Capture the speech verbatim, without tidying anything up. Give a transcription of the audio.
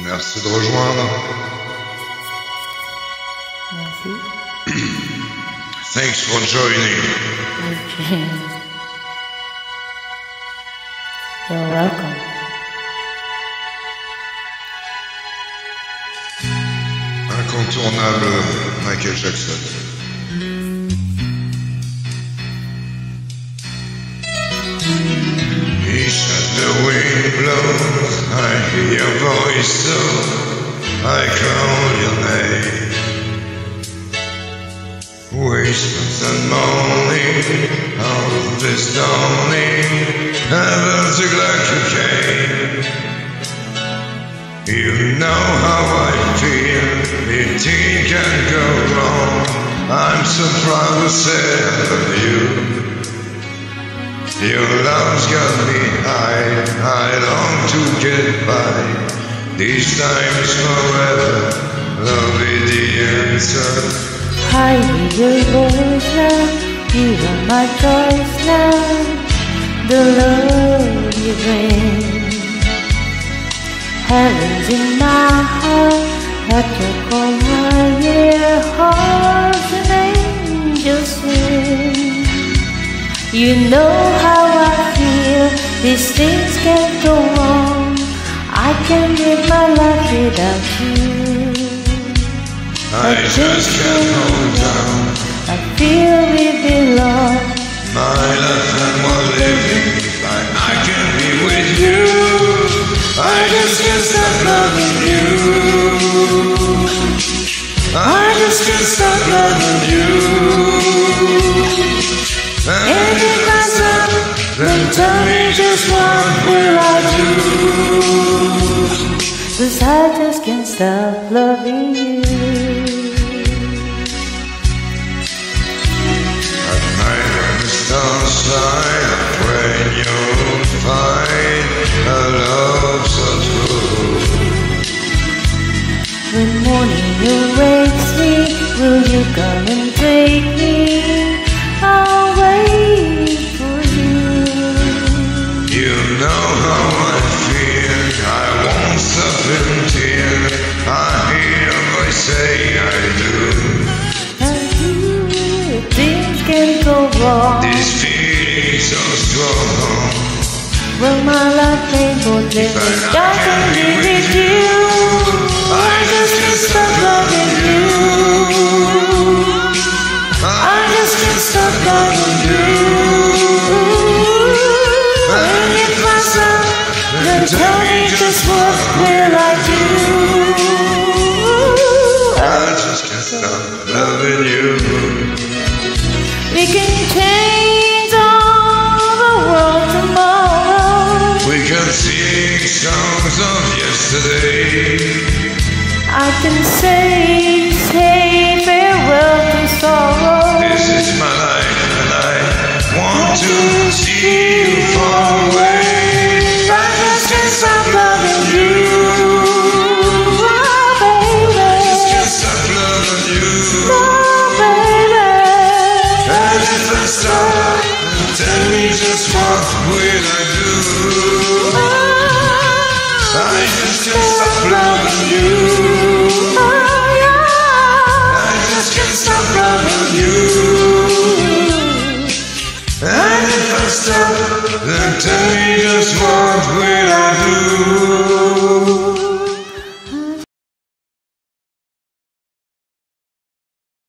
Merci de rejoindre. Merci. Thanks for joining. Okay. You're welcome. Incontournable Michael Jackson. Each as the wind blows, I hear your voice, so I call your name. Whispers and moaning of this dawning, never too glad you came. You know how I feel, it can go wrong. I'm so proud to say I love you. Your love's got me high, I long to get by. This time's forever, love is the answer. I hear your voice now, you are my choice now. The love you bring, heaven's in my heart. At your call my ear, hearts and angels sing. You know how I feel, these things can't go wrong. I can't live my life without you. I, I just can't hold on. I feel we belong. My life and one living, I, I can be with you. I just can't stop loving you. I just can't stop loving you. And if I stop, then tell me just what will I do? 'Cause I just can't stop loving you. At night when the stars shine, I pray you'll find a love so true. When morning awakes me, will you come and take me? I'll wait for you. You know how I feel, I won't stop in tears. I hear your voice say I do. And you, things can go wrong. This feeling so strong. Well, my life ain't worth living, I can be with you. I just can't stop loving you. I just can't stop loving you. And if I stop, then tell me just what will I do? I just can't stop loving you. We can change all the world tomorrow. We can sing songs of yesterday. I can say, say farewell to sorrow. This is my life and I want to see you far away. I just can't stop loving you. Oh, baby. I just can't stop loving you. Oh, baby. And if I stop, then tell me just what will I do? I just can't stop loving you. Oh, yeah. I just can't stop loving you. And if I stop, then tell me just what will I